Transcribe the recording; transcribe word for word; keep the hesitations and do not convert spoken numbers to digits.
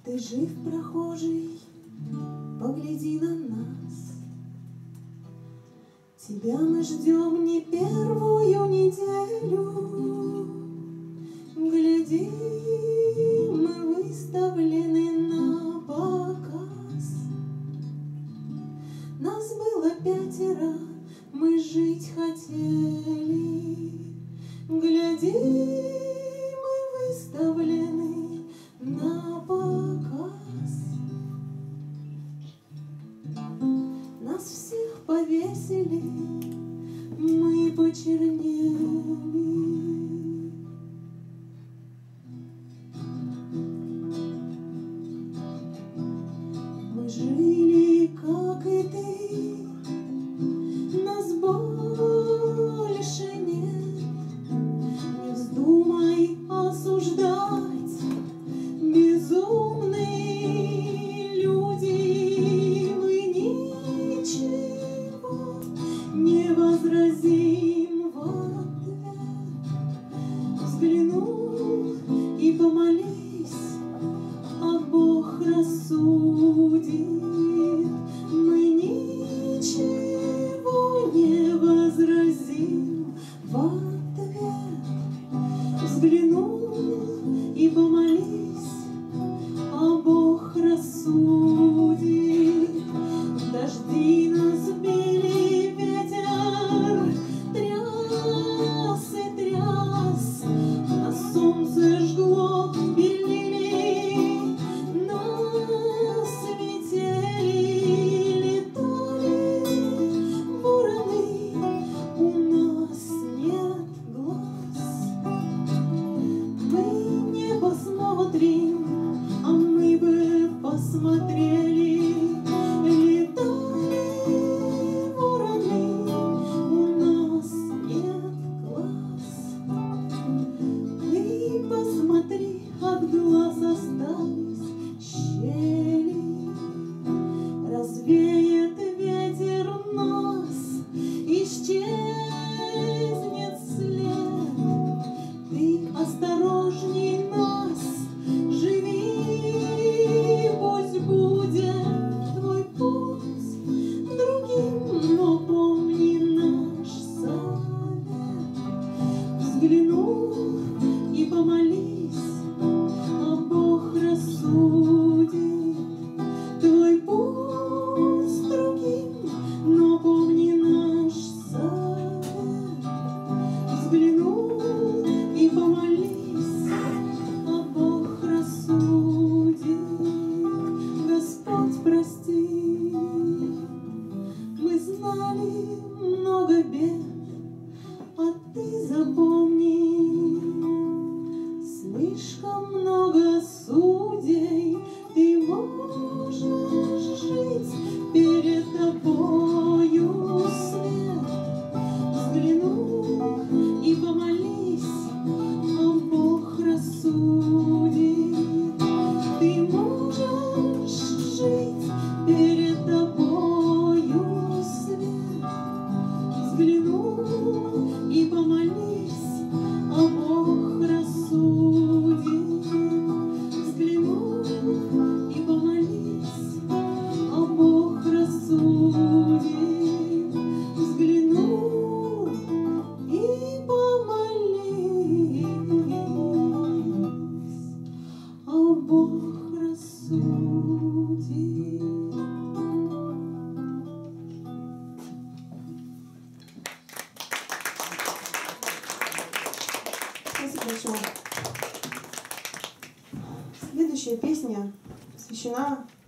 Ты жив, прохожий, погляди на нас. Тебя мы ждем не первую неделю. Гляди, мы выставлены на показ. Нас было пятеро, мы жить хотели. Гляди, мы выставлены на показ. Нас всех повесили, мы почернели. Мы жили, как и ты, нас больше нет. Не вздумай осуждать, безумные люди. Мы ничего не возразим в ответ. Взглянул и помолись, а Бог рассудит. Мы ничего не возразим в ответ. Взглянул и помолись, а Бог рассудит. Дожди нас били, ветер тряс и тряс, на солнце жгло, белили, нас светили, летали вороны, у нас нет глаз. Мы не посмотрим, а мы бы посмотрели. Летали вороны, у нас нет глаз. Ты посмотри, от глаз остались щели. Развеет ветер нас, исчезнет след. Ты осторожней нас, живи, пусть будет твой путь другим, но помни наш совет. Взглянул и помолись, а Бог рассудит. Твой путь другим, но помни наш совет. Взглянул и помолись, а Бог рассудит. Господь, прости, мы знали много бед, а ты запомни, слишком много судей. Ты можешь жить, перед тобою свет. Взглянул и помолись, а Бог рассудит. Ты можешь жить, перед тобою свет. Взглянул и помолись, а Бог рассудит. Взглянул и помолись, а Бог рассудит. Взглянул и помолись, а Бог рассудит. Спасибо большое. Следующая песня посвящена